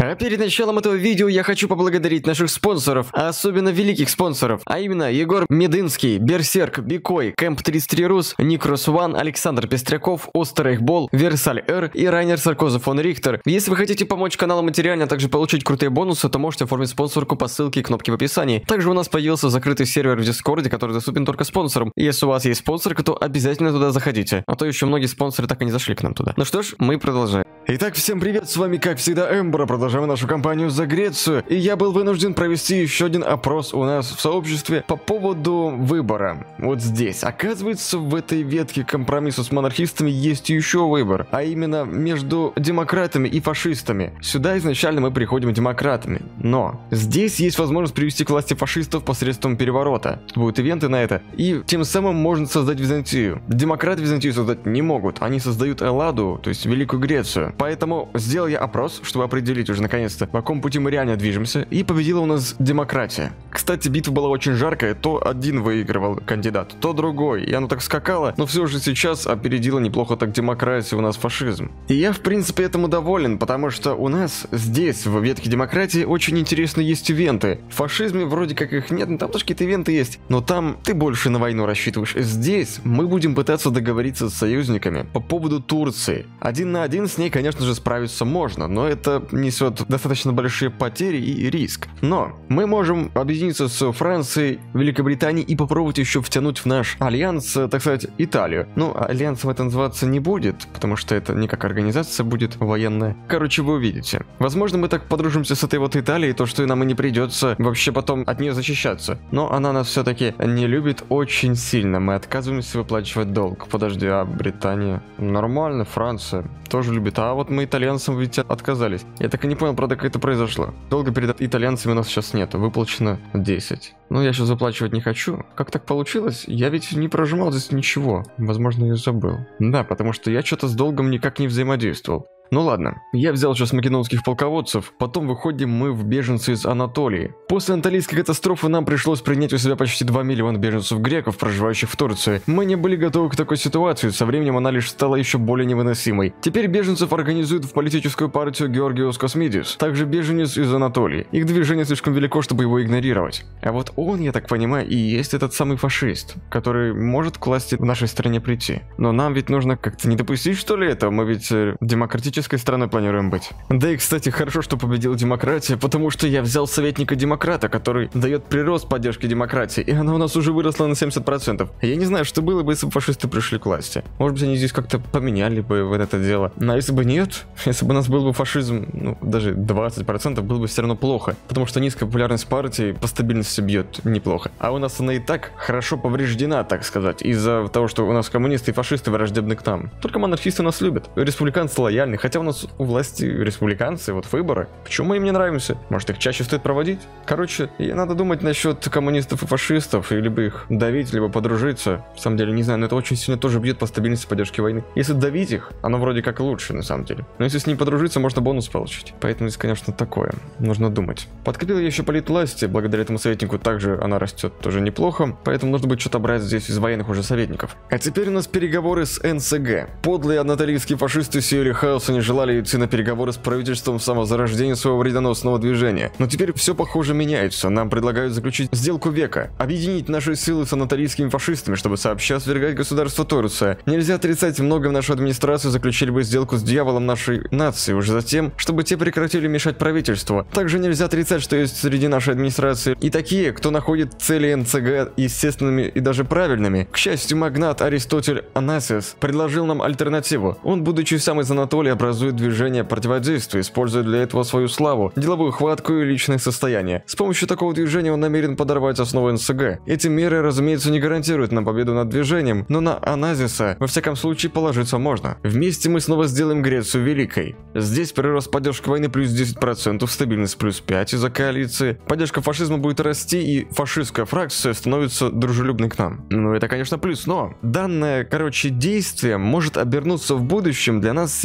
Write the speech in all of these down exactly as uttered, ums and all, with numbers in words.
А перед началом этого видео я хочу поблагодарить наших спонсоров, а особенно великих спонсоров, а именно Егор Медынский, Берсерк, Бикой, Кэмп тридцать три Рус, Никрос Ван, Александр Пестряков, Остерейхбол, Версаль Р и Райнер Саркоза фон Рихтер. Если вы хотите помочь каналу материально, а также получить крутые бонусы, то можете оформить спонсорку по ссылке и кнопке в описании. Также у нас появился закрытый сервер в Дискорде, который доступен только спонсорам. И если у вас есть спонсорка, то обязательно туда заходите, а то еще многие спонсоры так и не зашли к нам туда. Ну что ж, мы продолжаем. Итак, всем привет, с вами как всегда Эмбра, продолжаем нашу кампанию за Грецию, и я был вынужден провести еще один опрос у нас в сообществе по поводу выбора. Вот здесь, оказывается, в этой ветке компромисса с монархистами есть еще выбор, а именно между демократами и фашистами. Сюда изначально мы приходим демократами, но здесь есть возможность привести к власти фашистов посредством переворота. Будут ивенты на это, и тем самым можно создать Византию. Демократы Византию создать не могут, они создают Элладу, то есть Великую Грецию. Поэтому сделал я опрос, чтобы определить уже наконец-то, по какому пути мы реально движемся, и победила у нас демократия. Кстати, битва была очень жаркая, то один выигрывал кандидат, то другой, и оно так скакало, но все же сейчас опередила неплохо так демократия у нас фашизм. И я в принципе этому доволен, потому что у нас здесь, в ветке демократии, очень интересно есть ивенты. В фашизме вроде как их нет, но там тоже какие-то ивенты есть, но там ты больше на войну рассчитываешь. Здесь мы будем пытаться договориться с союзниками по поводу Турции. Один на один с ней, конечно, Конечно же, справиться можно, но это несет достаточно большие потери и риск. Но мы можем объединиться с Францией, Великобританией и попробовать еще втянуть в наш альянс, так сказать, Италию. Ну, альянсом это называться не будет, потому что это не как организация будет военная. Короче, вы увидите. Возможно, мы так подружимся с этой вот Италией, то что и нам и не придется вообще потом от нее защищаться. Но она нас все-таки не любит очень сильно. Мы отказываемся выплачивать долг. Подожди, а Британия? Нормально, Франция тоже любит. А вот мы итальянцам ведь отказались. Я так и не понял, правда, как это произошло. Долго перед итальянцами у нас сейчас нет. Выплачено десять. Но я сейчас заплачивать не хочу. Как так получилось? Я ведь не прожимал здесь ничего. Возможно, я забыл. Да, потому что я что-то с долгом никак не взаимодействовал. Ну ладно, я взял сейчас македонских полководцев, потом выходим мы в беженцы из Анатолии. После Анталийской катастрофы нам пришлось принять у себя почти два миллиона беженцев-греков, проживающих в Турции. Мы не были готовы к такой ситуации, со временем она лишь стала еще более невыносимой. Теперь беженцев организуют в политическую партию Георгиос Космидис, также беженец из Анатолии. Их движение слишком велико, чтобы его игнорировать. А вот он, я так понимаю, и есть этот самый фашист, который может к власти в нашей стране прийти. Но нам ведь нужно как-то не допустить, что ли, это? Мы ведь демократически страной планируем быть. Да и, кстати, хорошо, что победила демократия, потому что я взял советника демократа, который дает прирост поддержки демократии, и она у нас уже выросла на семьдесят процентов. Я не знаю, что было бы, если бы фашисты пришли к власти. Может быть, они здесь как-то поменяли бы вот это дело. Но если бы нет, если бы у нас был бы фашизм, ну, даже двадцать процентов, было бы все равно плохо, потому что низкая популярность партии по стабильности бьет неплохо. А у нас она и так хорошо повреждена, так сказать, из-за того, что у нас коммунисты и фашисты враждебны к нам. Только монархисты нас любят, республиканцы лояльны, хотя у нас у власти республиканцы, вот выборы. Почему мы им не нравимся? Может, их чаще стоит проводить? Короче, и надо думать насчет коммунистов и фашистов, и либо их давить, либо подружиться. В самом деле, не знаю, но это очень сильно тоже бьет по стабильности поддержки войны. Если давить их, оно вроде как лучше, на самом деле. Но если с ним подружиться, можно бонус получить. Поэтому здесь, конечно, такое. Нужно думать. Подкопил я еще политвласти, благодаря этому советнику также она растет тоже неплохо, поэтому нужно будет что-то брать здесь из военных уже советников. А теперь у нас переговоры с эн эс гэ. Подлые анатолийские фашисты сеяли хаос и не желали идти на переговоры с правительством в самозарождении своего вредоносного движения. Но теперь все, похоже, меняется. Нам предлагают заключить сделку века, объединить наши силы с анатолийскими фашистами, чтобы сообща свергать государство Турция. Нельзя отрицать, много в нашу администрацию заключили бы сделку с дьяволом нашей нации, уже затем, чтобы те прекратили мешать правительству. Также нельзя отрицать, что есть среди нашей администрации и такие, кто находит цели эн эс гэ естественными и даже правильными. К счастью, магнат Аристотель Анасис предложил нам альтернативу. Он, будучи сам из Анатолии, образует движение противодействия, используя для этого свою славу, деловую хватку и личное состояние. С помощью такого движения он намерен подорвать основу эн эс гэ. Эти меры, разумеется, не гарантируют нам победу над движением, но на Аназиса во всяком случае положиться можно. Вместе мы снова сделаем Грецию великой. Здесь прирост поддержки войны плюс десять процентов, стабильность плюс пять из-за коалиции. Поддержка фашизма будет расти, и фашистская фракция становится дружелюбной к нам. Ну это, конечно, плюс, но данное, короче, действие может обернуться в будущем для нас серьезными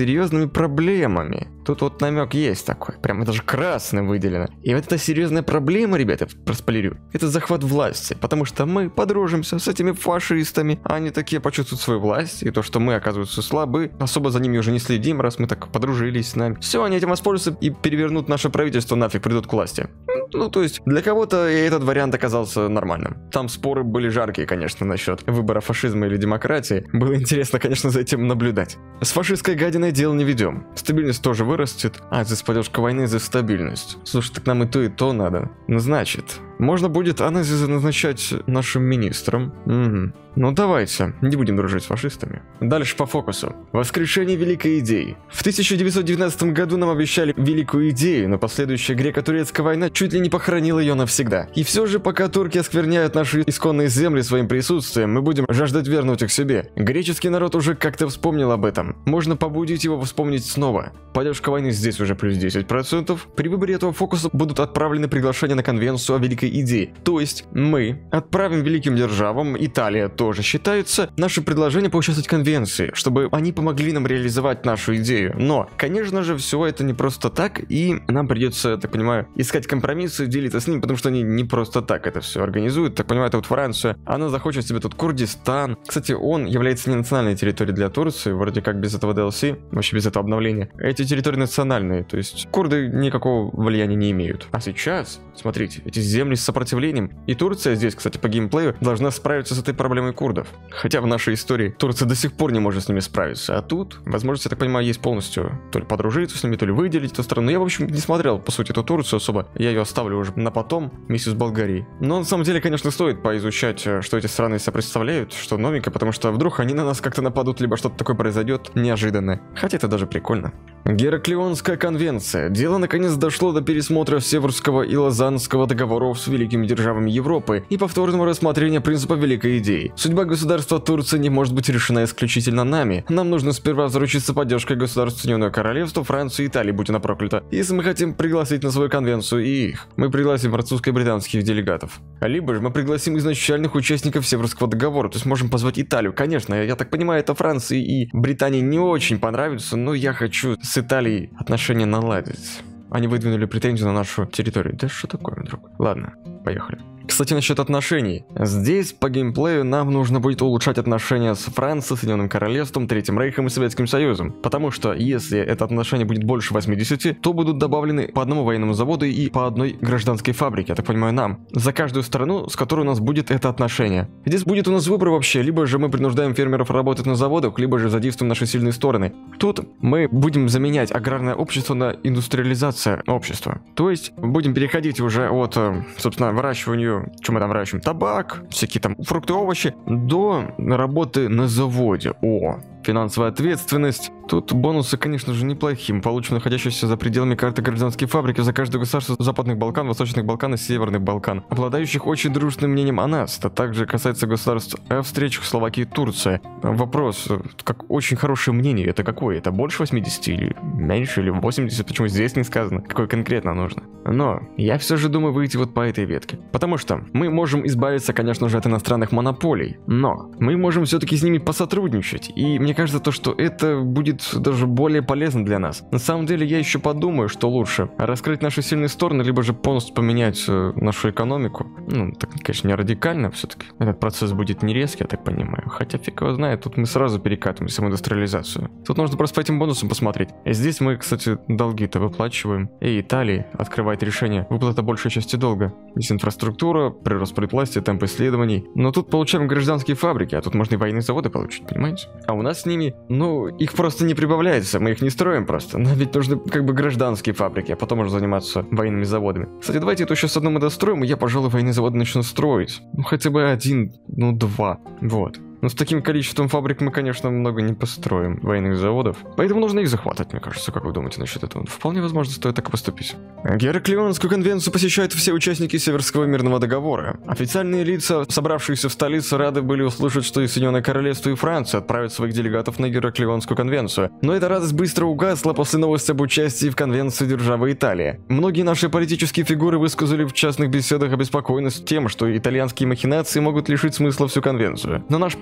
серьезными проблемами. Тут вот намек есть такой, прям это же красным выделено. И вот эта серьезная проблема, ребята, проспойлерю, это захват власти, потому что мы подружимся с этими фашистами, а они такие почувствуют свою власть, и то, что мы, оказывается, слабы, особо за ними уже не следим, раз мы так подружились с нами. Все, они этим воспользуются и перевернут наше правительство нафиг, придут к власти. Ну, то есть, для кого-то этот вариант оказался нормальным. Там споры были жаркие, конечно, насчет выбора фашизма или демократии. Было интересно, конечно, за этим наблюдать. С фашистской гадиной дел не ведем. Стабильность тоже вырастет. А, здесь поддержка войны за стабильность. Слушай, так нам и то, и то надо. Ну, значит, можно будет Аназиза назначать нашим министром. Угу. Ну давайте, не будем дружить с фашистами. Дальше по фокусу. Воскрешение великой идеи. В тысяча девятьсот девятнадцатом году нам обещали великую идею, но последующая греко-турецкая война чуть ли не похоронила ее навсегда. И все же, пока турки оскверняют наши исконные земли своим присутствием, мы будем жаждать вернуть их себе. Греческий народ уже как-то вспомнил об этом. Можно побудить его вспомнить снова. Поддержка войны здесь уже плюс десять процентов. При выборе этого фокуса будут отправлены приглашения на конвенцию о великой идее. То есть мы отправим великим державам, Италия тоже тоже считаются, наше предложение поучаствовать в конвенции, чтобы они помогли нам реализовать нашу идею. Но, конечно же, все это не просто так, и нам придется, я так понимаю, искать компромиссы, делиться с ними, потому что они не просто так это все организуют. Так понимаю, это вот Франция, она захочет себе тут Курдистан. Кстати, он является не национальной территорией для Турции, вроде как без этого ди эл си, вообще без этого обновления. Эти территории национальные, то есть курды никакого влияния не имеют. А сейчас, смотрите, эти земли с сопротивлением, и Турция здесь, кстати, по геймплею должна справиться с этой проблемой курдов. Хотя в нашей истории Турция до сих пор не может с ними справиться. А тут, возможность, я так понимаю, есть полностью то ли подружиться с ними, то ли выделить эту страну. Я, в общем, не смотрел, по сути, эту Турцию особо. Я ее оставлю уже на потом, вместе с Болгарией. Но на самом деле, конечно, стоит поизучать, что эти страны из себя представляют, что новенькое, потому что вдруг они на нас как-то нападут, либо что-то такое произойдет неожиданное. Хотя это даже прикольно. Гераклионская конвенция. Дело наконец дошло до пересмотра Северского и Лозаннского договоров с великими державами Европы и повторного рассмотрения принципа великой идеи. Судьба государства Турции не может быть решена исключительно нами. Нам нужно сперва заручиться поддержкой государств Соединенного Королевства, Франции и Италии, будь она проклята. Если мы хотим пригласить на свою конвенцию и их, мы пригласим французско-британских делегатов. Либо же мы пригласим изначальных участников Северского договора, то есть можем позвать Италию. Конечно, я так понимаю, это Франции и Британии не очень понравится, но я хочу с Италией отношения наладить. Они выдвинули претензию на нашу территорию. Да что такое, друг? Ладно, поехали. Кстати, насчет отношений. Здесь по геймплею нам нужно будет улучшать отношения с Францией, Соединенным Королевством, Третьим Рейхом и Советским Союзом. Потому что если это отношение будет больше восьмидесяти, то будут добавлены по одному военному заводу и по одной гражданской фабрике, я так понимаю, нам. За каждую страну, с которой у нас будет это отношение. Здесь будет у нас выбор вообще, либо же мы принуждаем фермеров работать на заводах, либо же задействуем наши сильные стороны. Тут мы будем заменять аграрное общество на индустриализацию общества. То есть будем переходить уже от, собственно, выращиванию, что мы там выращиваем, табак, всякие там фрукты, овощи, до работы на заводе. О, финансовая ответственность. Тут бонусы, конечно же, неплохие. Мы получим находящиеся за пределами карты гражданские фабрики за каждое государство Западных Балкан, Восточных Балкан и Северных Балкан, обладающих очень дружным мнением о нас. Это также касается государств Австрии, Словакии и Турции. Вопрос, как очень хорошее мнение, это какое? Это больше восьмидесяти или меньше, или восемьдесят? Почему здесь не сказано? Какое конкретно нужно? Но я все же думаю выйти вот по этой ветке. Потому что мы можем избавиться, конечно же, от иностранных монополий, но мы можем все-таки с ними посотрудничать. И мне кажется, то, что это будет даже более полезно для нас. На самом деле, я еще подумаю, что лучше раскрыть наши сильные стороны, либо же полностью поменять э, нашу экономику. Ну, так, конечно, не радикально все-таки. Этот процесс будет не резкий, я так понимаю. Хотя фиг его знает, тут мы сразу перекатываемся в индустриализацию. Тут нужно просто по этим бонусам посмотреть. И здесь мы, кстати, долги-то выплачиваем. И Италии открывает решение выплата большей части долга. Здесь инфраструктура, прирост предвластия, темп исследований. Но тут получаем гражданские фабрики, а тут можно и военные заводы получить, понимаете? А у нас с ними, ну, их просто не прибавляется, мы их не строим просто. Нам ведь нужны как бы гражданские фабрики, а потом уже заниматься военными заводами. Кстати, давайте это еще с одной мы достроим, и я, пожалуй, военные заводы начну строить. Ну, хотя бы один, ну, два. Вот. Но с таким количеством фабрик мы, конечно, много не построим, военных заводов. Поэтому нужно их захватывать, мне кажется. Как вы думаете насчет этого? Вполне возможно, стоит так и поступить. Гераклионскую конвенцию посещают все участники Северского мирного договора. Официальные лица, собравшиеся в столице, рады были услышать, что и Соединенное Королевство, и Франция отправят своих делегатов на Гераклионскую конвенцию. Но эта радость быстро угасла после новости об участии в конвенции державы Италия. Многие наши политические фигуры высказали в частных беседах обеспокоенность тем, что итальянские махинации могут лишить смысла всю конвенцию. Но наш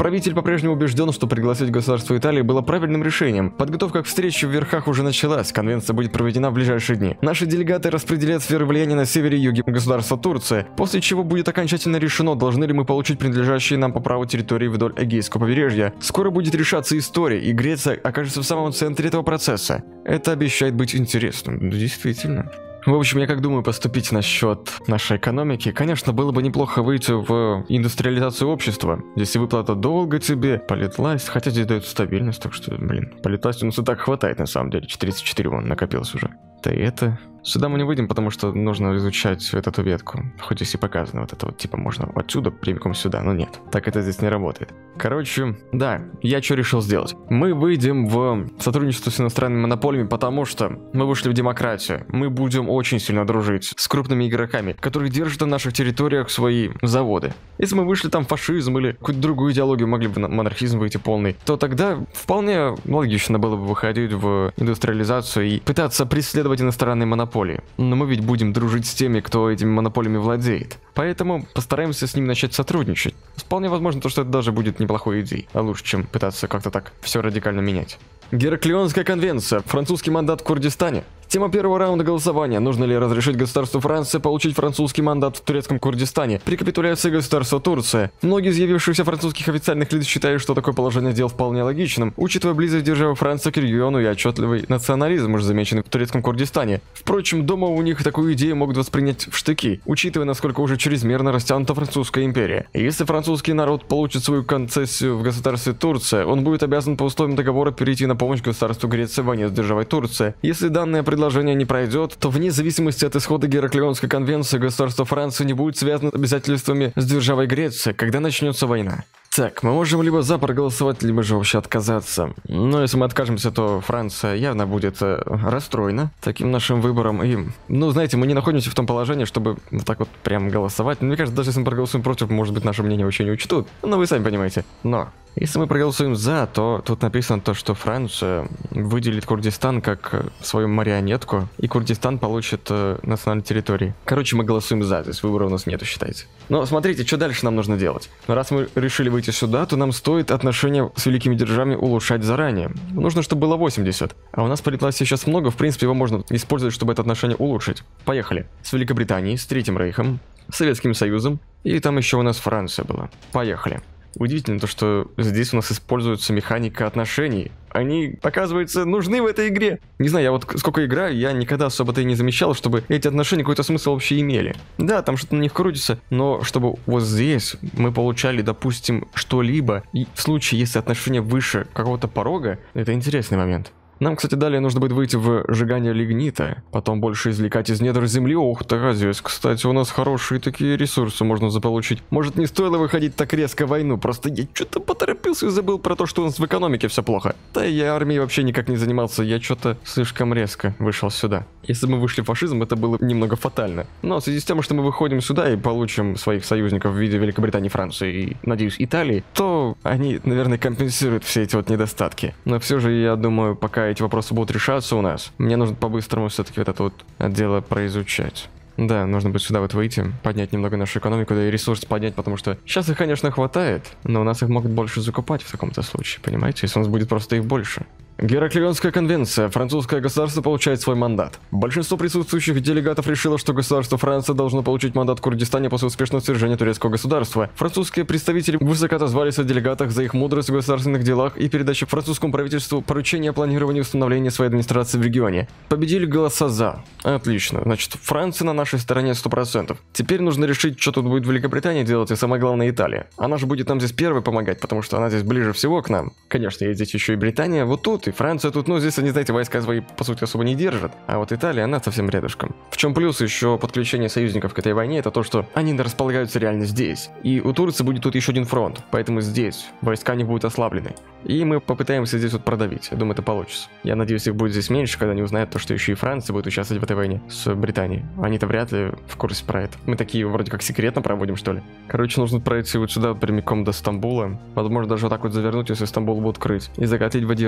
Правитель по-прежнему убежден, что пригласить государство Италии было правильным решением. Подготовка к встрече в верхах уже началась, конвенция будет проведена в ближайшие дни. Наши делегаты распределят сферы влияния на севере и юге государства Турция, после чего будет окончательно решено, должны ли мы получить принадлежащие нам по праву территории вдоль Эгейского побережья. Скоро будет решаться история, и Греция окажется в самом центре этого процесса. Это обещает быть интересным. Действительно. В общем, я как думаю поступить насчет нашей экономики. Конечно, было бы неплохо выйти в индустриализацию общества. Здесь и выплата долга тебе, политласть, хотя здесь дают стабильность, так что, блин, политласти у нас и так хватает на самом деле. тридцать четыре вон накопилось уже. Да и это... Сюда мы не выйдем, потому что нужно изучать вот эту ветку. Хоть здесь и показано вот это вот, типа, можно отсюда прямиком сюда, но нет. Так это здесь не работает. Короче, да, я что решил сделать? Мы выйдем в сотрудничество с иностранными монополиями, потому что мы вышли в демократию. Мы будем очень сильно дружить с крупными игроками, которые держат на наших территориях свои заводы. Если мы вышли там в фашизм или какую-то другую идеологию, могли бы на монархизм выйти полный, то тогда вполне логично было бы выходить в индустриализацию и пытаться преследовать иностранные монополии. Но мы ведь будем дружить с теми, кто этими монополиями владеет. Поэтому постараемся с ними начать сотрудничать. Вполне возможно, то, что это даже будет неплохой идеей, а лучше, чем пытаться как-то так все радикально менять. Гераклионская конвенция. Французский мандат в Курдистане. Тема первого раунда голосования. Нужно ли разрешить государству Франции получить французский мандат в турецком Курдистане при капитуляции государства Турция? Многие из явившихся французских официальных лиц считают, что такое положение дел вполне логичным, учитывая близость державы Франции к региону и отчетливый национализм, уже замеченный в турецком Курдистане. Впрочем, дома у них такую идею могут воспринять в штыки, учитывая, насколько уже чрезмерно растянута французская империя. Если французский народ получит свою концессию в государстве Турция, он будет обязан по условиям договора перейти на помощь государству Греции в войне с державой Турция. Если данное предложение не пройдет, то вне зависимости от исхода Гераклионской конвенции государство Франции не будет связано с обязательствами с державой Греция, когда начнется война. Так, мы можем либо за проголосовать, либо же вообще отказаться. Но если мы откажемся, то Франция явно будет э, расстроена таким нашим выбором. И, ну, знаете, мы не находимся в том положении, чтобы вот так вот прям голосовать. Мне кажется, даже если мы проголосуем против, может быть, наше мнение вообще не учтут. Ну, вы сами понимаете. Но если мы проголосуем за, то тут написано то, что Франция выделит Курдистан как свою марионетку, и Курдистан получит э, национальные территории. Короче, мы голосуем за, здесь выбора у нас нету, считайте. Но смотрите, что дальше нам нужно делать. Раз мы решили выйти сюда, то нам стоит отношения с великими державами улучшать заранее. Нужно, чтобы было восемьдесят. А у нас политласти сейчас много, в принципе, его можно использовать, чтобы это отношение улучшить. Поехали. С Великобританией, с Третьим Рейхом, с Советским Союзом, и там еще у нас Франция была. Поехали. Удивительно то, что здесь у нас используется механика отношений. Они, оказывается, нужны в этой игре. Не знаю, я вот сколько играю, я никогда особо-то и не замечал, чтобы эти отношения какой-то смысл вообще имели. Да, там что-то на них крутится, но чтобы вот здесь мы получали, допустим, что-либо, и в случае, если отношения выше какого-то порога, это интересный момент. Нам, кстати, далее нужно будет выйти в сжигание лигнита, потом больше извлекать из недр земли. Ох ты, здесь, кстати, у нас хорошие такие ресурсы можно заполучить. Может, не стоило выходить так резко в войну, просто я что-то поторопился и забыл про то, что у нас в экономике все плохо. Да и я армией вообще никак не занимался, я что-то слишком резко вышел сюда. Если бы мы вышли в фашизм, это было немного фатально. Но в связи с тем, что мы выходим сюда и получим своих союзников в виде Великобритании, Франции и, надеюсь, Италии, то они, наверное, компенсируют все эти вот недостатки. Но все же, я думаю, пока эти вопросы будут решаться у нас, мне нужно по-быстрому все-таки вот это вот дело произучать. Да, нужно будет сюда вот выйти, поднять немного нашу экономику, да и ресурсы поднять, потому что сейчас их, конечно, хватает, но у нас их могут больше закупать в таком-то случае, понимаете, если у нас будет просто их больше. Гераклионская конвенция. Французское государство получает свой мандат. Большинство присутствующих делегатов решило, что государство Франция должно получить мандат в Курдистане после успешного свержения турецкого государства. Французские представители высоко отозвались о делегатах за их мудрость в государственных делах и передачу французскому правительству поручения о планировании и установлении своей администрации в регионе. Победили голоса за. Отлично. Значит, Франция на нашей стороне сто процентов. Теперь нужно решить, что тут будет Великобритания делать и, самое главное, Италия. Она же будет нам здесь первой помогать, потому что она здесь ближе всего к нам. Конечно, есть здесь еще и Британия, вот тут, и Франция тут, ну здесь они, знаете, войска свои по сути особо не держат, а вот Италия, она совсем рядышком. В чем плюс еще подключения союзников к этой войне, это то, что они располагаются реально здесь. И у Турции будет тут еще один фронт, поэтому здесь войска не будут ослаблены. И мы попытаемся здесь вот продавить, я думаю, это получится. Я надеюсь, их будет здесь меньше, когда они узнают то, что еще и Франция будет участвовать в этой войне с Британией. Они-то вряд ли в курсе про это. Мы такие вроде как секретно проводим, что ли. Короче, нужно пройти вот сюда прямиком до Стамбула. Возможно, даже вот так вот завернуть, если Стамбул будут крыть. И закатить в Эдирне здесь.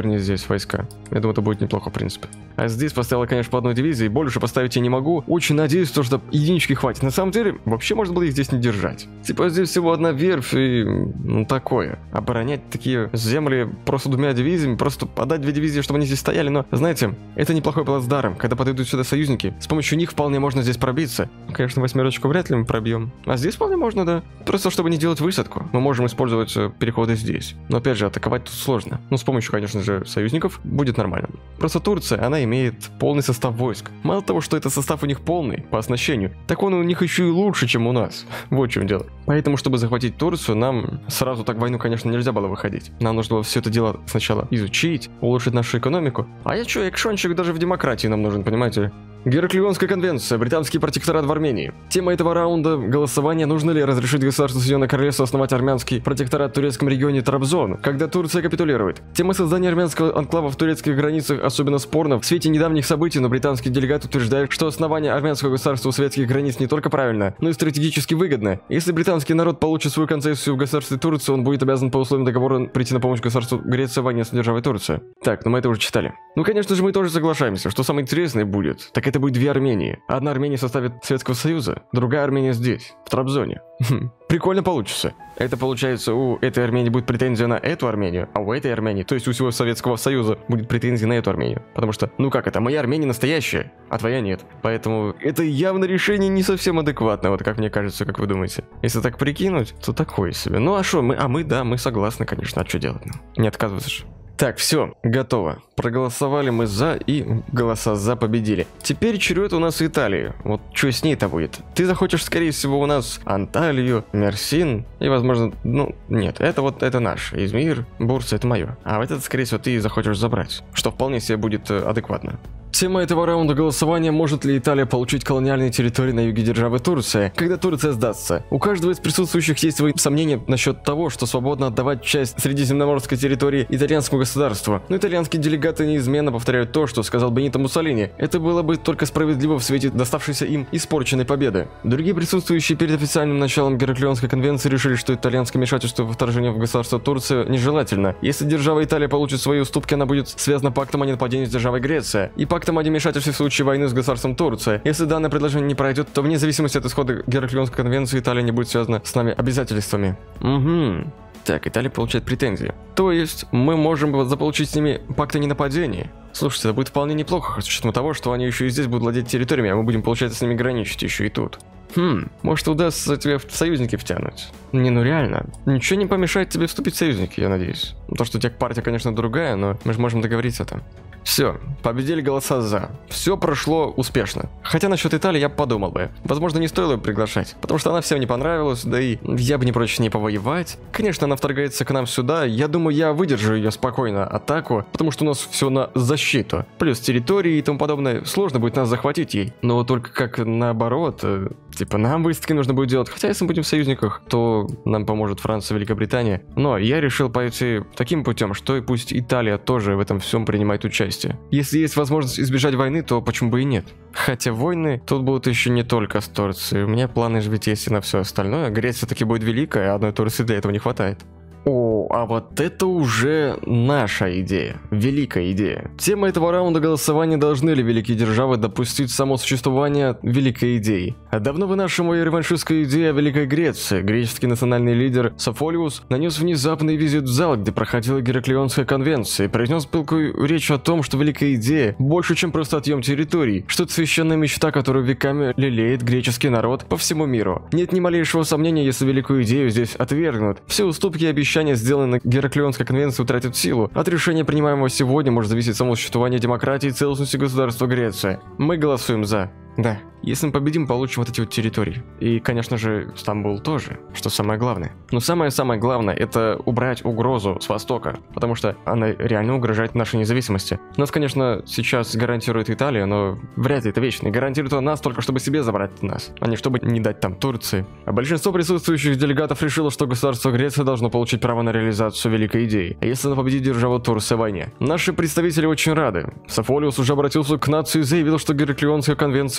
здесь войска. Я думаю, это будет неплохо, в принципе. А здесь поставила, конечно, по одной дивизии, больше поставить я не могу. Очень надеюсь, что, что единички хватит. На самом деле, вообще можно было их здесь не держать. Типа здесь всего одна верфь и... ну такое. Оборонять такие земли просто двумя дивизиями, просто подать две дивизии, чтобы они здесь стояли. Но, знаете, это неплохой плацдарм. Когда подойдут сюда союзники, с помощью них вполне можно здесь пробиться. Конечно, восьмерочку вряд ли мы пробьем. А здесь вполне можно, да. Просто чтобы не делать высадку, мы можем использовать переходы здесь. Но опять же, атаковать тут сложно. Ну, с помощью, конечно же, союзников будет нормально. Просто Турция, она имеет полный состав войск. Мало того, что этот состав у них полный по оснащению, так он у них еще и лучше, чем у нас. Вот в чем дело. Поэтому, чтобы захватить Турцию, нам сразу так в войну, конечно, нельзя было выходить. Нам нужно было все это дело сначала изучить, улучшить нашу экономику. А я что, экшончик даже в демократии нам нужен, понимаете? Гераклионская конвенция, британский протекторат в Армении. Тема этого раунда голосования: нужно ли разрешить государству Соединенное Королевство основать армянский протекторат в турецком регионе Трабзон, когда Турция капитулирует. Тема создания армянского анклава в турецких границах особенно спорна. В свете недавних событий, но британский делегат утверждает, что основание армянского государства у советских границ не только правильно, но и стратегически выгодно. Если британский народ получит свою концессию в государстве Турции, он будет обязан по условиям договора прийти на помощь государству Греция в войне с державой Турция. Так, ну мы это уже читали. Ну, конечно же, мы тоже соглашаемся, что самое интересное будет, так это будет две Армении. Одна Армения в составе Советского Союза, другая Армения здесь, в Трабзоне. Прикольно получится. Это получается, у этой Армении будет претензия на эту Армению, а у этой Армении, то есть у всего Советского Союза, будет претензия на эту Армению. Потому что, ну как это, моя Армения настоящая, а твоя нет. Поэтому это явно решение не совсем адекватное, вот как мне кажется, как вы думаете. Если так прикинуть, то такое себе. Ну а что, мы, а мы, да, мы согласны, конечно, а что делать нам? Не отказываться же. Так, все, готово. Проголосовали мы за, и голоса за победили. Теперь черед у нас Италии. Вот что с ней-то будет? Ты захочешь, скорее всего, у нас Анталию, Мерсин, и, возможно, ну, нет, это вот, это наш. Измир, Бурса, это мое. А вот это, скорее всего, ты захочешь забрать, что вполне себе будет э, адекватно. Тема этого раунда голосования: может ли Италия получить колониальные территории на юге державы Турция, когда Турция сдастся. У каждого из присутствующих есть свои сомнения насчет того, что свободно отдавать часть средиземноморской территории итальянскому государству. Но итальянские делегаты неизменно повторяют то, что сказал Бенито Муссолини. Это было бы только справедливо в свете доставшейся им испорченной победы. Другие присутствующие перед официальным началом Гераклионской конвенции решили, что итальянское вмешательство во вторжение в государство Турция нежелательно. Если держава Италия получит свои уступки, она будет связана пактом о ненападении с державой Греция и пактом о вмешательстве в случае войны с государством Турция. Если данное предложение не пройдет, то вне зависимости от исхода Гераклионской конвенции Италия не будет связана с нами обязательствами. Угу. Так, Италия получает претензии. То есть мы можем заполучить с ними пакт о ненападении. Слушайте, это будет вполне неплохо, с учетом того, что они еще и здесь будут владеть территориями, а мы будем, получается, с ними граничить еще и тут. Хм, может, удастся тебе в союзники втянуть? Не, ну реально. Ничего не помешает тебе вступить в союзники, я надеюсь. То, что у тебя партия, конечно, другая, но мы же можем договориться там. Все, победили голоса за. Все прошло успешно. Хотя насчет Италии я подумал бы. Возможно, не стоило ее приглашать, потому что она всем не понравилась, да и я бы не прочь с ней повоевать. Конечно, она вторгается к нам сюда, я думаю, я выдержу ее спокойно атаку, потому что у нас все на защиту. Плюс территории и тому подобное, сложно будет нас захватить ей. Но только как наоборот, э, типа нам выставки нужно будет делать. Хотя если мы будем в союзниках, то нам поможет Франция, Великобритания. Но я решил пойти таким путем, что и пусть Италия тоже в этом всем принимает участие. Если есть возможность избежать войны, то почему бы и нет? Хотя войны тут будут еще не только с Турцией. У меня планы же ведь есть и на все остальное. Греция таки будет великая, а одной Турции для этого не хватает. О, а вот это уже наша идея. Великая идея. Тема этого раунда голосования: должны ли великие державы допустить само существование великой идеи. А давно вынашиваемая реваншистская идея о Великой Греции, греческий национальный лидер Софолиус нанес внезапный визит в зал, где проходила Гераклионская конвенция, и произнес пылкую речь о том, что великая идея больше, чем просто отъем территорий, что это священная мечта, которую веками лелеет греческий народ по всему миру. Нет ни малейшего сомнения, если великую идею здесь отвергнут. Все уступки и обещания, сделанные на Гераклионской конвенции, утратят силу. От решения, принимаемого сегодня, может зависеть само существование демократии и целостности государства Греция. Мы голосуем за. Да. Если мы победим, получим вот эти вот территории. И, конечно же, Стамбул тоже, что самое главное. Но самое-самое главное — это убрать угрозу с востока, потому что она реально угрожает нашей независимости. Нас, конечно, сейчас гарантирует Италия, но вряд ли это вечно. И гарантирует она нас только, чтобы себе забрать нас, а не чтобы не дать там Турции. А большинство присутствующих делегатов решило, что государство Греция должно получить право на реализацию великой идеи, а если она победит державу Турция в войне. Наши представители очень рады. Софолиус уже обратился к нации и заявил, что Гераклионская конвенция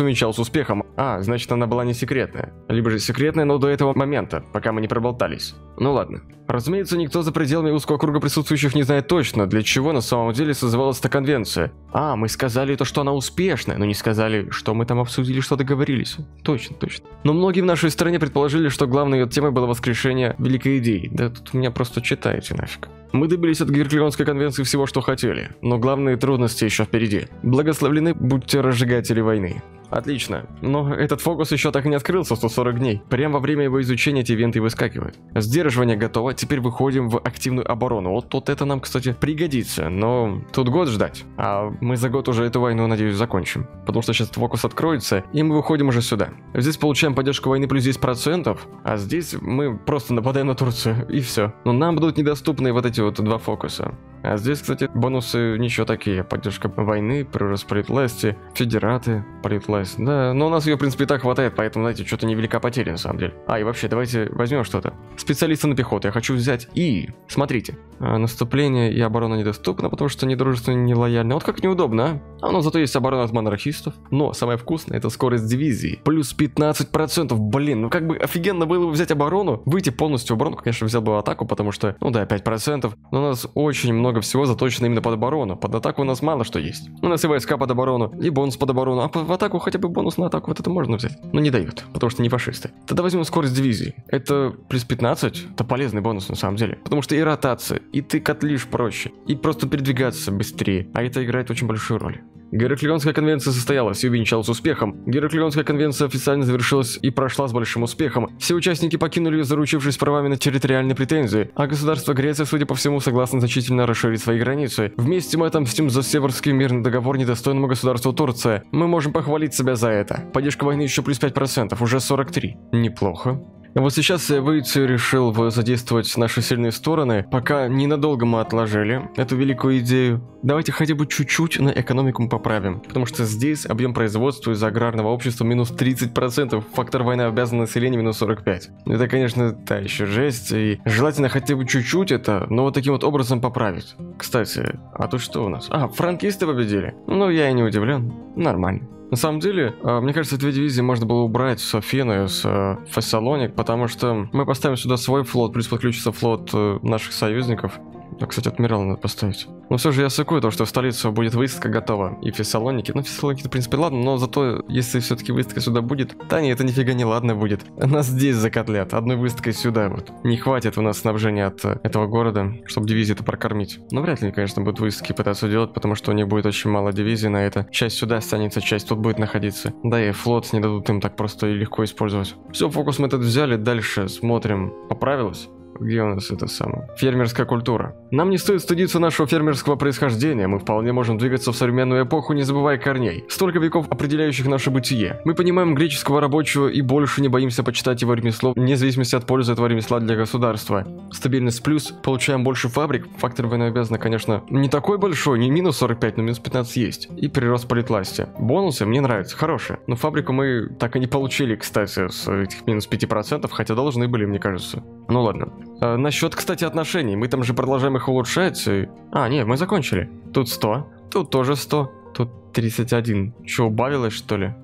увенчалась успехом. А, значит, она была не секретная. Либо же секретная, но до этого момента, пока мы не проболтались. Ну ладно. Разумеется, никто за пределами узкого круга присутствующих не знает точно, для чего на самом деле созывалась эта конвенция. А, мы сказали то, что она успешная, но не сказали, что мы там обсудили, что договорились. Точно, точно. Но многие в нашей стране предположили, что главной ее темой было воскрешение великой идеи. Да тут меня просто читаете нафиг. Мы добились от Гераклионской конвенции всего, что хотели, но главные трудности еще впереди. Благословлены будьте разжигатели войны. Отлично, но этот фокус еще так и не открылся сто сорок дней. Прямо во время его изучения эти ивенты выскакивают. Сдерживание готово, теперь выходим в активную оборону. Вот тут это нам, кстати, пригодится, но тут год ждать. А мы за год уже эту войну, надеюсь, закончим. Потому что сейчас фокус откроется, и мы выходим уже сюда. Здесь получаем поддержку войны плюс десять процентов, а здесь мы просто нападаем на Турцию, и все. Но нам будут недоступны вот эти вот два фокуса. А здесь, кстати, бонусы ничего такие. Поддержка войны, прирост политвласти, федераты, политвласть. Да, но у нас ее, в принципе, и так хватает, поэтому, знаете, что-то невелика потеря, на самом деле. А, и вообще, давайте возьмем что-то. Специалисты на пехоту я хочу взять и... Смотрите. А, наступление и оборона недоступны, потому что недружественны, не лояльны. Вот как неудобно, а? А у нас зато есть оборона от монархистов. Но самое вкусное — это скорость дивизии. Плюс пятнадцать процентов. Блин, ну как бы офигенно было бы взять оборону, выйти полностью в оборону. Конечно, взял бы атаку, потому что, ну да, пять процентов. Но у нас очень много много всего заточено именно под оборону. Под атаку у нас мало что есть. У нас и войска под оборону, и бонус под оборону. А в атаку хотя бы бонус на атаку вот это можно взять. Но не дают, потому что не фашисты. Тогда возьмем скорость дивизии. Это плюс пятнадцать. Это полезный бонус на самом деле. Потому что и ротация, и ты котлишь проще, и просто передвигаться быстрее. А это играет очень большую роль. Гераклионская конвенция состоялась и увенчалась успехом. Гераклионская конвенция официально завершилась и прошла с большим успехом. Все участники покинули ее, заручившись правами на территориальные претензии, а государство Греция, судя по всему, согласно значительно расширить свои границы. Вместе мы отомстим за Северский мирный договор недостойному государству Турция. Мы можем похвалить себя за это. Поддержка войны еще плюс пять процентов, уже сорок три. Неплохо. Вот сейчас я выйти решил задействовать наши сильные стороны, пока ненадолго мы отложили эту великую идею. Давайте хотя бы чуть-чуть на экономику мы поправим, потому что здесь объем производства из аграрного общества минус тридцать процентов, фактор войны обязан население минус сорок пять процентов. Это, конечно, та еще жесть, и желательно хотя бы чуть-чуть это, но вот таким вот образом поправить. Кстати, а тут что у нас? А, франкисты победили. Ну, я и не удивлен. Нормально. На самом деле, мне кажется, две дивизии можно было убрать с Афины, с Фессалоник, потому что мы поставим сюда свой флот, плюс подключится флот наших союзников. А, кстати, адмирала надо поставить. Но все же я сыкую то, что в столицу будет выставка готова. И Фессалоники. Ну, Фессалоники, в принципе, ладно, но зато, если все-таки выставка сюда будет... Да не, это нифига не ладно будет. Нас здесь закотлят. Одной выставкой сюда вот. Не хватит у нас снабжения от этого города, чтобы дивизию-то прокормить. Но вряд ли, конечно, будут выставки пытаться делать, потому что у них будет очень мало дивизий на это. Часть сюда останется, часть тут будет находиться. Да и флот не дадут им так просто и легко использовать. Все, фокус мы этот взяли. Дальше смотрим. Поправилось? Где у нас это самое? Фермерская культура. Нам не стоит стыдиться нашего фермерского происхождения. Мы вполне можем двигаться в современную эпоху, не забывая корней. Столько веков, определяющих наше бытие. Мы понимаем греческого рабочего и больше не боимся почитать его ремесло, вне зависимости от пользы этого ремесла для государства. Стабильность плюс. Получаем больше фабрик. Фактор военнообязанных, конечно, не такой большой, не минус сорок пять, но минус пятнадцать есть. И прирост политвласти. Бонусы мне нравятся, хорошие. Но фабрику мы так и не получили, кстати, с этих минус пять процентов, хотя должны были, мне кажется. Ну ладно. А, насчет, кстати, отношений. Мы там же продолжаем их улучшать. И... А, нет, мы закончили. Тут сто. Тут тоже сто. Тут тридцать один. Че, убавилось, что ли?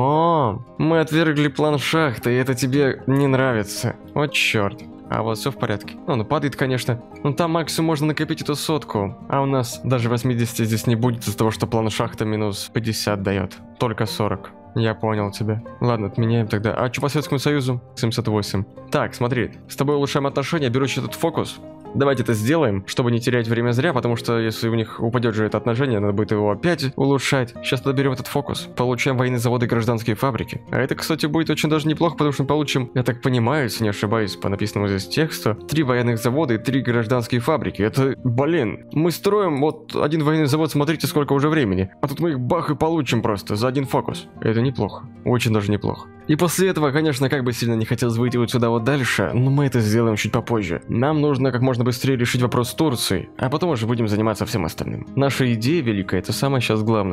О, мы отвергли план шахты, и это тебе не нравится. Вот черт. А вот все в порядке. Ну, ну падает, конечно. Но там максимум можно накопить эту сотку. А у нас даже восемьдесят здесь не будет из-за того, что план шахта минус пятьдесят дает. Только сорок. Я понял тебя. Ладно, отменяем тогда. А что по Советскому Союзу? семьдесят восемь. Так, смотри. С тобой улучшаем отношения, беру этот фокус. Давайте это сделаем, чтобы не терять время зря, потому что если у них упадет же это отношение, надо будет его опять улучшать. Сейчас тогда берем этот фокус. Получаем военные заводы и гражданские фабрики. А это, кстати, будет очень даже неплохо, потому что мы получим, я так понимаю, если не ошибаюсь, по написанному здесь тексту, три военных завода и три гражданские фабрики. Это, блин, мы строим вот один военный завод, смотрите, сколько уже времени. А тут мы их бах и получим просто за один фокус. Это неплохо. Очень даже неплохо. И после этого, конечно, как бы сильно не хотелось выйти вот сюда вот дальше, но мы это сделаем чуть попозже. Нам нужно как можно быстрее решить вопрос с Турцией, а потом уже будем заниматься всем остальным. Наша идея великая, это самое сейчас главное.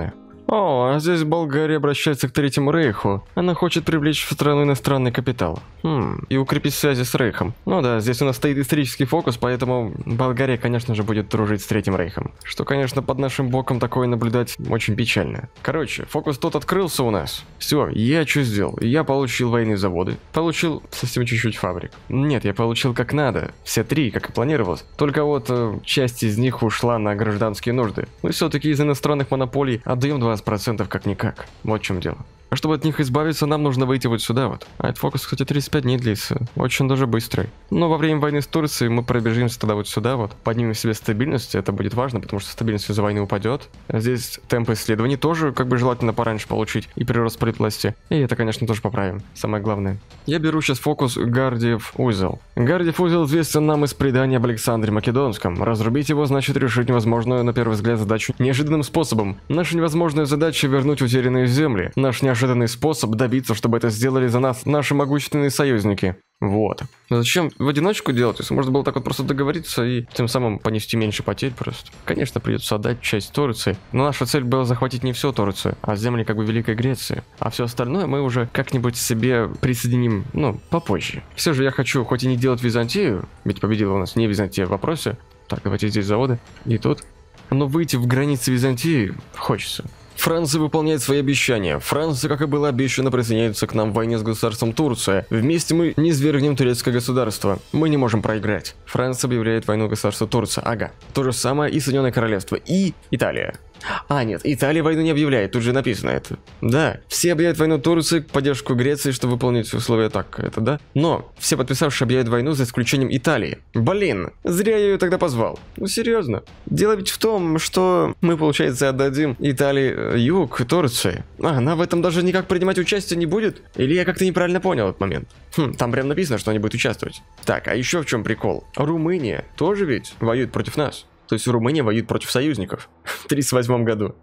О, а здесь Болгария обращается к Третьему Рейху. Она хочет привлечь в страну иностранный капитал. Хм, и укрепить связи с Рейхом. Ну да, здесь у нас стоит исторический фокус, поэтому Болгария, конечно же, будет дружить с Третьим Рейхом. Что, конечно, под нашим боком такое наблюдать очень печально. Короче, фокус тот открылся у нас. Все, я что сделал? Я получил военные заводы. Получил совсем чуть-чуть фабрик. Нет, я получил как надо. Все три, как и планировалось. Только вот э, часть из них ушла на гражданские нужды. Мы все-таки из иностранных монополий отдаем двадцать процентов как-никак. Вот в чем дело. А чтобы от них избавиться, нам нужно выйти вот сюда вот. А этот фокус, кстати, тридцать пять дней длится. Очень даже быстрый. Но во время войны с Турцией мы пробежимся тогда вот сюда вот. Поднимем себе стабильность. Это будет важно, потому что стабильность из-за войны упадет. Здесь темп исследований тоже как бы желательно пораньше получить. И прирост политвласти. И это, конечно, тоже поправим. Самое главное. Я беру сейчас фокус Гардиев узел. Гардиев узел известен нам из предания об Александре Македонском. Разрубить его значит решить невозможную, на первый взгляд, задачу неожиданным способом. Наша невозможная задача вернуть утерянные земли. Наш неожиданный Неожиданный способ добиться, чтобы это сделали за нас наши могущественные союзники. Вот. Но зачем в одиночку делать? Если можно было так вот просто договориться и тем самым понести меньше потерь просто. Конечно, придется отдать часть Турции, но наша цель была захватить не всю Турцию, а земли как бы Великой Греции. А все остальное мы уже как-нибудь себе присоединим, ну, попозже. Все же я хочу хоть и не делать Византию, ведь победила у нас не Византия в вопросе. Так, давайте здесь заводы. И тут. Но выйти в границы Византии хочется. Франция выполняет свои обещания. Франция, как и было обещано, присоединяется к нам в войне с государством Турция. Вместе мы низвергнем турецкое государство. Мы не можем проиграть. Франция объявляет войну государству Турция. Ага. То же самое и Соединенное Королевство. И Италия. А, нет, Италия войну не объявляет, тут же написано это. Да, все объявляют войну Турции в поддержку Греции, чтобы выполнить условия так, это да. Но все подписавшие объявляют войну за исключением Италии. Блин, зря я ее тогда позвал. Ну серьезно. Дело ведь в том, что мы, получается, отдадим Италии юг Турции. А, она в этом даже никак принимать участие не будет? Или я как-то неправильно понял этот момент? Хм, там прям написано, что они будут участвовать. Так, а еще в чем прикол? Румыния тоже ведь воюет против нас. То есть Румыния воюет против союзников. В тридцать восьмом году.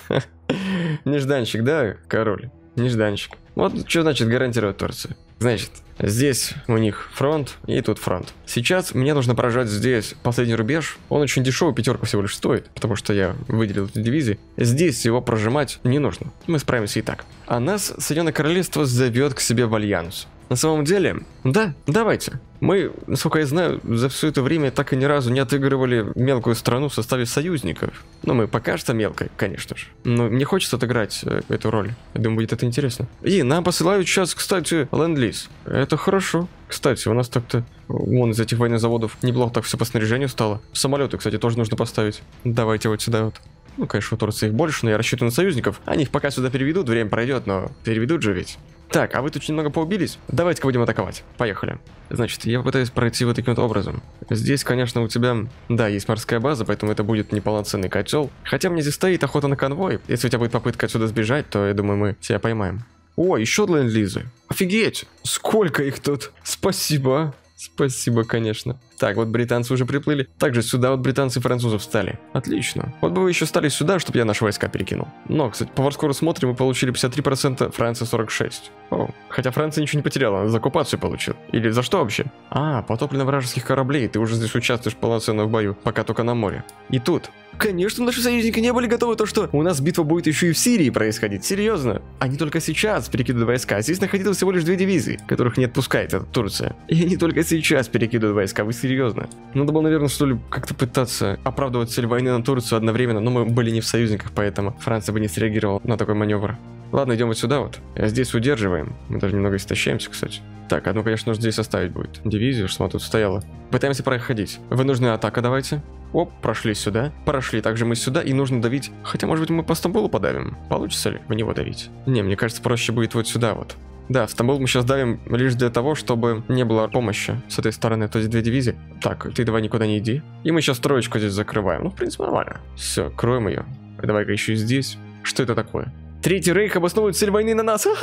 Нежданчик, да, король? Нежданчик. Вот что значит гарантировать Турцию. Значит, здесь у них фронт, и тут фронт. Сейчас мне нужно поражать здесь последний рубеж. Он очень дешевый, пятерка всего лишь стоит, потому что я выделил эти дивизии. Здесь его прожимать не нужно. Мы справимся и так. А нас Соединенное Королевство зовет к себе в альянс. На самом деле, да, давайте. Мы, насколько я знаю, за все это время так и ни разу не отыгрывали мелкую страну в составе союзников. Ну, мы пока что мелкой, конечно же. Но мне хочется отыграть э, эту роль. Я думаю, будет это интересно. И нам посылают сейчас, кстати, ленд-лиз. Это хорошо. Кстати, у нас так-то вон из этих военных заводов неплохо так все по снаряжению стало. Самолеты, кстати, тоже нужно поставить. Давайте вот сюда вот. Ну, конечно, у Турции их больше, но я рассчитываю на союзников. Они их пока сюда переведут, время пройдет, но переведут же ведь. Так, а вы тут очень много поубились? Давайте-ка будем атаковать. Поехали. Значит, я пытаюсь пройти вот таким вот образом. Здесь, конечно, у тебя, да, есть морская база, поэтому это будет неполноценный котел. Хотя мне здесь стоит охота на конвой. Если у тебя будет попытка отсюда сбежать, то, я думаю, мы тебя поймаем. О, еще ленд-лизы. Офигеть! Сколько их тут! Спасибо. Спасибо, конечно. Так, вот британцы уже приплыли. Также сюда вот британцы и французы встали. Отлично. Вот бы вы еще стали сюда, чтобы я наши войска перекинул. Но, кстати, по варскору смотрим, мы получили пятьдесят три процента, Франция сорок шесть процентов. О, хотя Франция ничего не потеряла, она за оккупацию получила. Или за что вообще? А, потоплено вражеских кораблей, ты уже здесь участвуешь полноценно в бою, пока только на море. И тут... Конечно, наши союзники не были готовы то, что у нас битва будет еще и в Сирии происходить. Серьезно. Они только сейчас перекидывают войска. Здесь находилось всего лишь две дивизии, которых не отпускает эта Турция. И они только сейчас перекидывают войска. Вы серьезно? Надо было, наверное, что ли, как-то пытаться оправдывать цель войны на Турцию одновременно, но мы были не в союзниках, поэтому Франция бы не среагировала на такой маневр. Ладно, идем вот сюда вот. А здесь удерживаем. Мы даже немного истощаемся, кстати. Так, одну, конечно, нужно здесь оставить будет. Дивизию, что она тут стояла. Пытаемся проходить. Вынужденная атака давайте. Оп, прошли сюда. Прошли также мы сюда, и нужно давить. Хотя, может быть, мы по Стамбулу подавим. Получится ли в него давить? Не, мне кажется, проще будет вот сюда вот. Да, в Стамбул мы сейчас давим лишь для того, чтобы не было помощи с этой стороны, то есть две дивизии. Так, ты давай никуда не иди. И мы сейчас троечку здесь закрываем. Ну, в принципе, нормально. Все, кроем ее. Давай-ка еще и здесь. Что это такое? Третий рейх обосновывает цель войны на нас.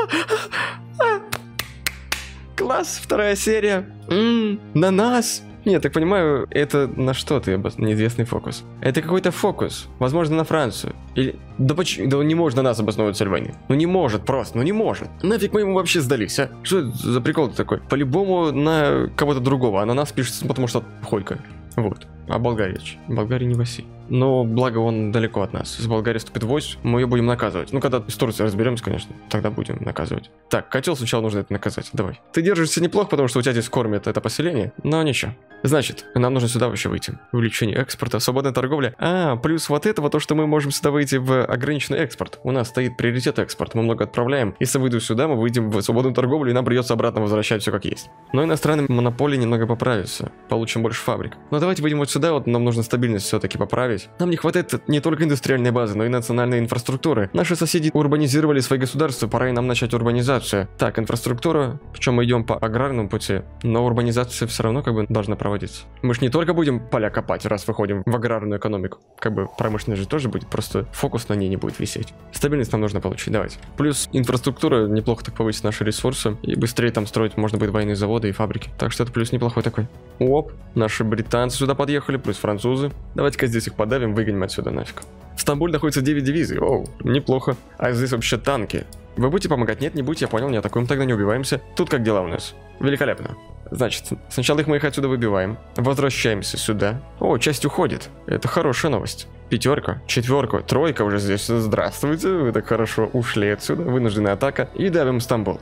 Класс, вторая серия. М-м, на нас. Нет, так понимаю, это на что ты, неизвестный фокус. Это какой-то фокус, возможно, на Францию. Или... Да почему? Да он не может на нас обосновывать цель войны. Ну не может просто, ну не может. Нафиг мы ему вообще сдались, а? Что это за прикол такой? По-любому на кого-то другого, а на нас пишется, потому что Холька. Вот. А Болгария? Болгария не в России. Но благо он далеко от нас. С Болгарии ступит войск, мы ее будем наказывать. Ну, когда с Турцией разберемся, конечно, тогда будем наказывать. Так, котел сначала нужно это наказать. Давай. Ты держишься неплохо, потому что у тебя здесь кормят это поселение, но ничего. Значит, нам нужно сюда вообще выйти. Увеличение экспорта, свободная торговля. А, плюс вот этого, то, что мы можем сюда выйти в ограниченный экспорт. У нас стоит приоритет экспорт, мы много отправляем. Если выйду сюда, мы выйдем в свободную торговлю, и нам придется обратно возвращать все как есть. Но иностранные монополии немного поправятся. Получим больше фабрик. Но давайте выйдем вот сюда, вот нам нужно стабильность все-таки поправить. Нам не хватает не только индустриальной базы, но и национальной инфраструктуры. Наши соседи урбанизировали свои государства, пора и нам начать урбанизацию. Так, инфраструктура, причем мы идем по аграрному пути, но урбанизация все равно как бы должна проводиться. Мы же не только будем поля копать, раз выходим в аграрную экономику. Как бы промышленность же тоже будет, просто фокус на ней не будет висеть. Стабильность нам нужно получить, давайте. Плюс инфраструктура, неплохо так повысить наши ресурсы, и быстрее там строить можно будет военные заводы и фабрики. Так что это плюс неплохой такой. Оп, наши британцы сюда подъехали, плюс французы. Давайте-ка здесь их подавим, выгоним отсюда нафиг. В Стамбуле находится девять дивизий, оу, неплохо. А здесь вообще танки. Вы будете помогать? Нет, не будете, я понял, не атакуем, тогда не убиваемся. Тут как дела у нас? Великолепно. Значит, сначала их мы их отсюда выбиваем. Возвращаемся сюда. О, часть уходит. Это хорошая новость. Пятерка, четверка, тройка уже здесь. Здравствуйте, вы так хорошо ушли отсюда. Вынужденная атака. И давим Стамбул.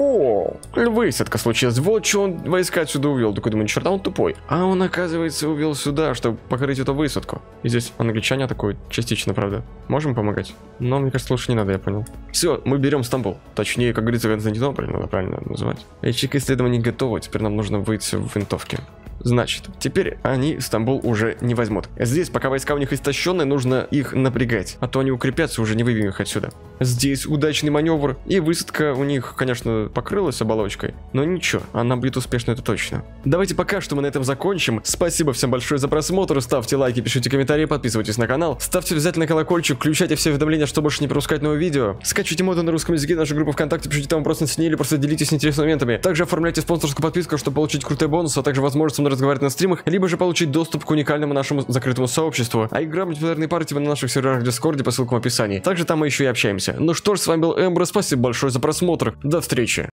О, высадка случилась. Вот что он войска отсюда увел. Такой думаю, черта, он тупой. А он, оказывается, увел сюда, чтобы покрыть эту высадку. И здесь англичане атакуют. Частично, правда. Можем помогать? Но, мне кажется, лучше не надо, я понял. Все, мы берем Стамбул. Точнее, как говорится, Константинополь, надо правильно называть. Ячейка исследований готова. Теперь нам нужно выйти в винтовки. Значит, теперь они Стамбул уже не возьмут. Здесь, пока войска у них истощенные, нужно их напрягать. А то они укрепятся, уже не выведем их отсюда. Здесь удачный маневр. И высадка у них, конечно, покрылась оболочкой. Но ничего, она будет успешна, это точно. Давайте пока что мы на этом закончим. Спасибо всем большое за просмотр. Ставьте лайки, пишите комментарии, подписывайтесь на канал. Ставьте обязательно колокольчик, включайте все уведомления, чтобы больше не пропускать новые видео. Скачивайте моды на русском языке, нашу группу ВКонтакте, пишите там вопросы на стене или просто делитесь интересными моментами. Также оформляйте спонсорскую подписку, чтобы получить крутые бонусы, а также возможность со мной разговаривать на стримах, либо же получить доступ к уникальному нашему закрытому сообществу. А игра мультиплеерной партии на наших серверах в Дискорде по ссылкам в описании. Также там мы еще и общаемся. Ну что ж, с вами был Эмбро, спасибо большое за просмотр. До встречи.